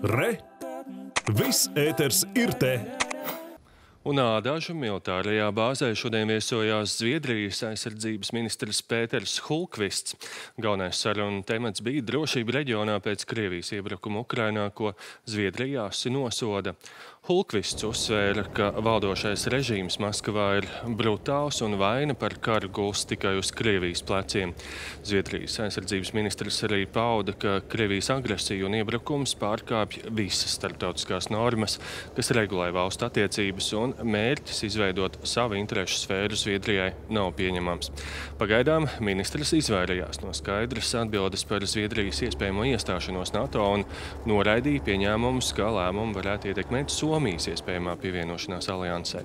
Re! Viss ēters ir te! Un ādažu militārajā bāzē šodien viesojās Zviedrijas aizsardzības ministrs Pēters Hultqvists. Galvenais sarunu temats bija drošība reģionā pēc Krievijas iebrukuma Ukrainā, ko Zviedrija asi nosoda. Hultqvists uzsvēra, ka valdošais režīms Maskavā ir brutāls un vaina par karu gulst tikai uz Krievijas pleciem. Zviedrijas aizsardzības ministrs arī pauda, ka Krievijas agresija un iebrukums pārkāpj visas starptautiskās normas, kas regulē valstu attiecības, un mērķis izveidot savu interešu sfēru Zviedrijai nav pieņemams. Pagaidām ministrs izvairījās no skaidras atbildes par Zviedrijas iespējamo iestāšanos NATO un noraidīja pieņēmumus, ka lēmumu varētu ietekmēt Somijas iespējamā pievienošanās aliansē.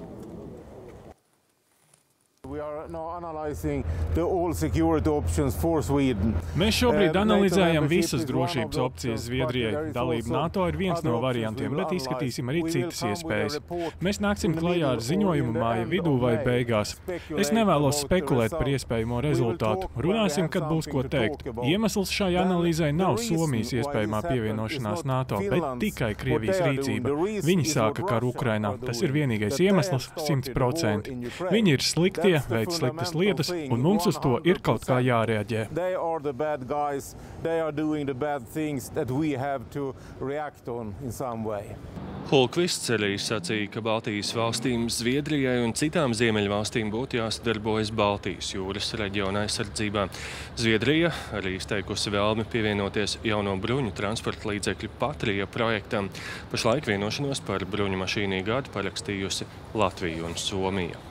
Mēs šobrīd analizējam visas drošības opcijas Zviedrijai. Dalība NATO ir viens no variantiem, bet izskatīsim arī citas iespējas. Mēs nāksim klajā ar ziņojumu māja vidū vai beigās. Es nevēlos spekulēt par iespējamo rezultātu. Runāsim, kad būs ko teikt. Iemesls šai analīzai nav Somijas iespējamā pievienošanās NATO, bet tikai Krievijas rīcība. Viņi sāka karu Ukrainā. Tas ir vienīgais iemesls 100%. Viņi ir sliktie, veic sliktas lietas, un mums uz to ir kaut kā jārēģē. Hultqvists arī sacīja, ka Baltijas valstīm, Zviedrijai un citām ziemeļvalstīm būtu jāsadarbojas Baltijas jūras reģiona aizsardzībā. Zviedrija arī izteikusi vēlmi pievienoties jauno bruņu transporta līdzekļu Patrija projektam. Pašlaik vienošanos par bruņu mašīnu iegādi parakstījusi Latvija un Somija.